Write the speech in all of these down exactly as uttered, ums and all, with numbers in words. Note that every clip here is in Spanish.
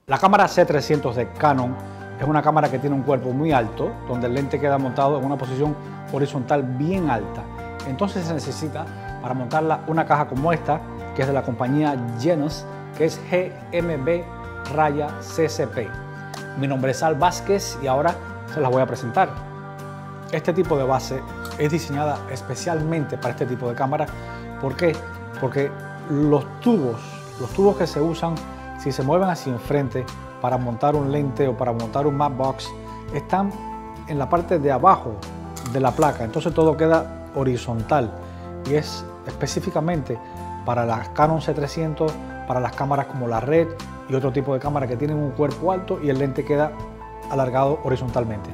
La cámara C trescientos de Canon es una cámara que tiene un cuerpo muy alto, donde el lente queda montado en una posición horizontal bien alta. Entonces se necesita para montarla una caja como esta, que es de la compañía Genus, que es G M B C C P. Mi nombre es Al Vázquez y ahora se las voy a presentar. Este tipo de base es diseñada especialmente para este tipo de cámara. ¿Por qué? Porque los tubos, los tubos que se usan si se mueven hacia enfrente para montar un lente o para montar un matte box, están en la parte de abajo de la placa, entonces todo queda horizontal y es específicamente para las Canon C trescientos, para las cámaras como la Red y otro tipo de cámara que tienen un cuerpo alto y el lente queda alargado horizontalmente.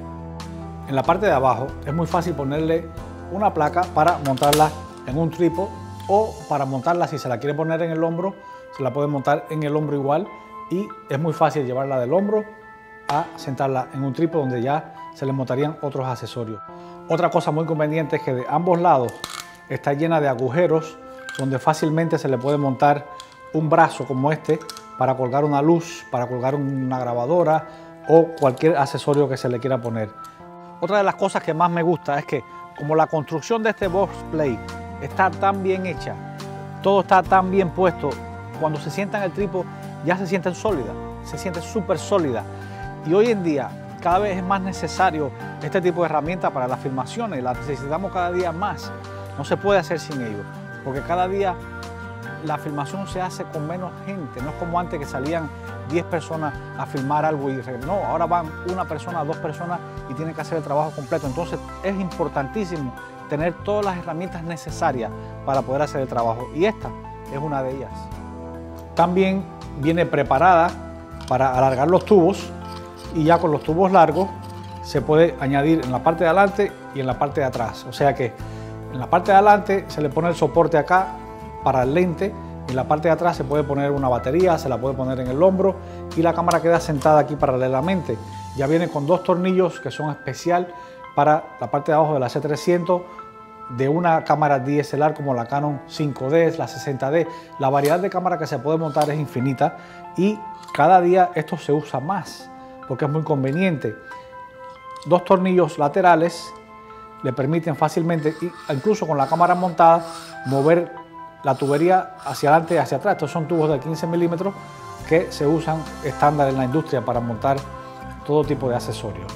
En la parte de abajo es muy fácil ponerle una placa para montarla en un trípode o para montarla, si se la quiere poner en el hombro, se la puede montar en el hombro igual y es muy fácil llevarla del hombro a sentarla en un trípode donde ya se le montarían otros accesorios. Otra cosa muy conveniente es que de ambos lados está llena de agujeros donde fácilmente se le puede montar un brazo como este para colgar una luz, para colgar una grabadora o cualquier accesorio que se le quiera poner. Otra de las cosas que más me gusta es que como la construcción de este box plate está tan bien hecha, todo está tan bien puesto, cuando se sienta en el trípode ya se siente sólida, se siente súper sólida. Y hoy en día cada vez es más necesario este tipo de herramientas para las filmaciones, las necesitamos cada día más. No se puede hacer sin ello, porque cada día la filmación se hace con menos gente, no es como antes que salían diez personas a filmar algo y no, ahora van una persona, dos personas y tienen que hacer el trabajo completo. Entonces es importantísimo tener todas las herramientas necesarias para poder hacer el trabajo y esta es una de ellas. También viene preparada para alargar los tubos y ya con los tubos largos se puede añadir en la parte de adelante y en la parte de atrás. O sea que en la parte de adelante se le pone el soporte acá para el lente y en la parte de atrás se puede poner una batería, se la puede poner en el hombro y la cámara queda sentada aquí paralelamente. Ya viene con dos tornillos que son especial para la parte de abajo de la C trescientos, de una cámara D S L R como la Canon cinco D, la sesenta D. La variedad de cámara que se puede montar es infinita y cada día esto se usa más porque es muy conveniente. Dos tornillos laterales le permiten fácilmente, incluso con la cámara montada, mover la tubería hacia adelante y hacia atrás. Estos son tubos de quince milímetros que se usan estándar en la industria para montar todo tipo de accesorios.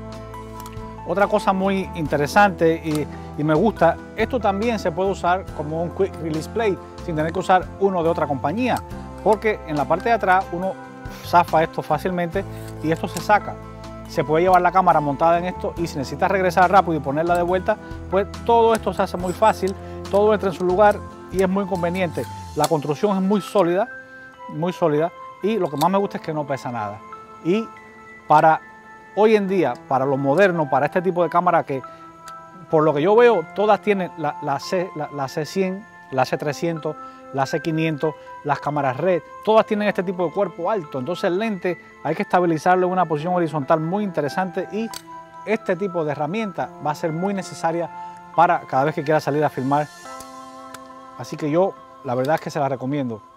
Otra cosa muy interesante y, y me gusta, esto también se puede usar como un quick release plate sin tener que usar uno de otra compañía, porque en la parte de atrás uno zafa esto fácilmente y esto se saca. Se puede llevar la cámara montada en esto y si necesitas regresar rápido y ponerla de vuelta, pues todo esto se hace muy fácil, todo entra en su lugar y es muy conveniente. La construcción es muy sólida, muy sólida y lo que más me gusta es que no pesa nada. Y para hoy en día, para lo moderno, para este tipo de cámara que por lo que yo veo todas tienen la, la, C, la, la C cien, la C trescientos, la C quinientos, las cámaras Red, todas tienen este tipo de cuerpo alto, entonces el lente hay que estabilizarlo en una posición horizontal muy interesante y este tipo de herramienta va a ser muy necesaria para cada vez que quiera salir a filmar. Así que yo la verdad es que se la recomiendo.